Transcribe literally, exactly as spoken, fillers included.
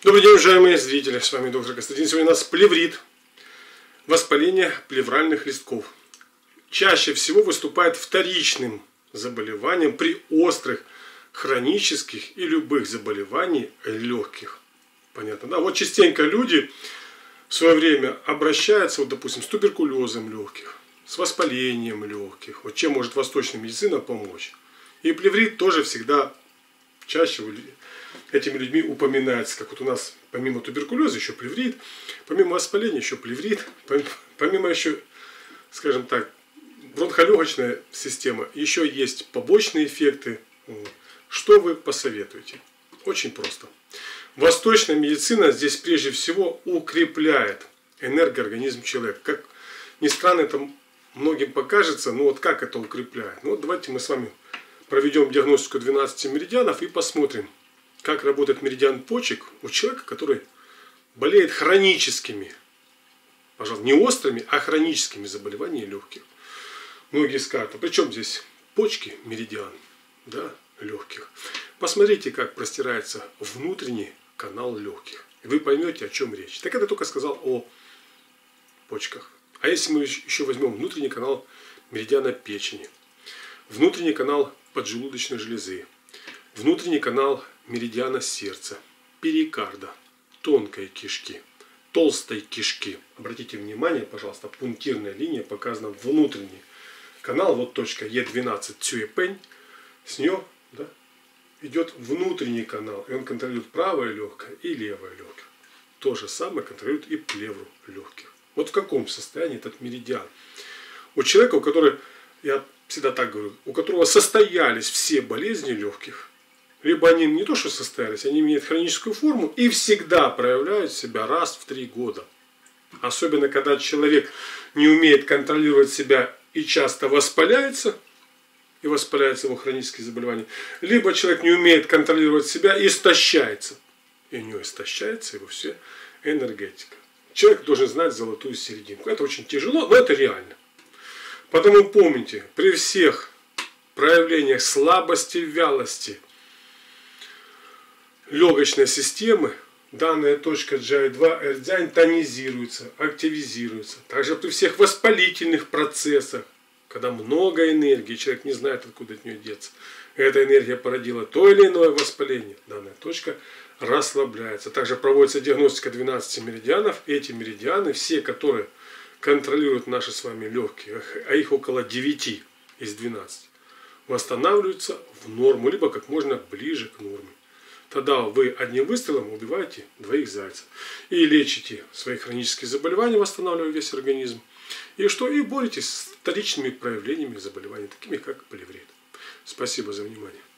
Добрый день, уважаемые зрители, с вами доктор Константин. Сегодня у нас плеврит, воспаление плевральных листков. Чаще всего выступает вторичным заболеванием при острых, хронических и любых заболеваниях легких. Понятно, да? Вот частенько люди в свое время обращаются, вот, допустим, с туберкулезом легких, с воспалением легких. Вот чем может восточная медицина помочь? И плеврит тоже всегда чаще этими людьми упоминается, как вот у нас помимо туберкулеза еще плеврит, помимо воспаления еще плеврит, помимо еще, скажем так, бронхолегочная система, еще есть побочные эффекты. Что вы посоветуете? Очень просто. Восточная медицина здесь прежде всего укрепляет энергоорганизм человека. Как ни странно это многим покажется, но вот как это укрепляет? Ну вот давайте мы с вами проведем диагностику двенадцати меридианов и посмотрим, как работает меридиан почек у человека, который болеет хроническими, пожалуйста, не острыми, а хроническими заболеваниями легких. Многие скажут, а при чем здесь почки, меридиан, да, легких? Посмотрите, как простирается внутренний канал легких. И вы поймете, о чем речь. Так это я только сказал о почках. А если мы еще возьмем внутренний канал меридиана печени, внутренний канал поджелудочной железы, внутренний канал меридиана сердца, перикарда, тонкой кишки, толстой кишки. Обратите внимание, пожалуйста, пунктирная линия показана внутренний канал, вот точка Е двенадцать Цюэпэнь, с нее, да, идет внутренний канал, и он контролирует правое легкое и левое легкое. То же самое контролирует и плевру легких. Вот в каком состоянии этот меридиан? У человека, у которого, я всегда так говорю, у которого состоялись все болезни легких, либо они не то что состоялись, они имеют хроническую форму и всегда проявляют себя раз в три года. Особенно, когда человек не умеет контролировать себя и часто воспаляется, и воспаляется его хронические заболевания, либо человек не умеет контролировать себя и истощается. И у него истощается его вся энергетика. Человек должен знать золотую серединку. Это очень тяжело, но это реально. Потому помните, при всех проявлениях слабости, вялости легочной системы данная точка джи ай два эрдзянь тонизируется, активизируется. Также при всех воспалительных процессах, когда много энергии, человек не знает, откуда от нее деться, эта энергия породила то или иное воспаление, данная точка расслабляется. Также проводится диагностика двенадцати меридианов. Эти меридианы, все, которые контролируют наши с вами легкие, а их около девяти из двенадцати, восстанавливаются в норму, либо как можно ближе к норме. Тогда вы одним выстрелом убиваете двоих зайцев. И лечите свои хронические заболевания, восстанавливая весь организм. И что? И боретесь с вторичными проявлениями заболеваний, такими как плеврит. Спасибо за внимание.